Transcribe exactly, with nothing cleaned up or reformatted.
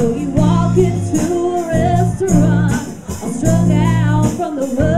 So you walk into a restaurant, all strung out from the world.